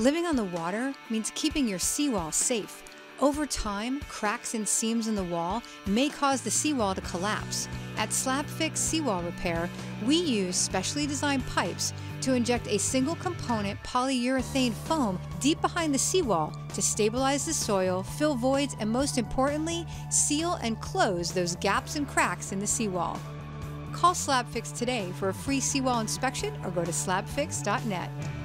Living on the water means keeping your seawall safe. Over time, cracks and seams in the wall may cause the seawall to collapse. At Slab Fix Seawall Repair, we use specially designed pipes to inject a single component polyurethane foam deep behind the seawall to stabilize the soil, fill voids, and most importantly, seal and close those gaps and cracks in the seawall. Call Slab Fix today for a free seawall inspection or go to slabfix.net.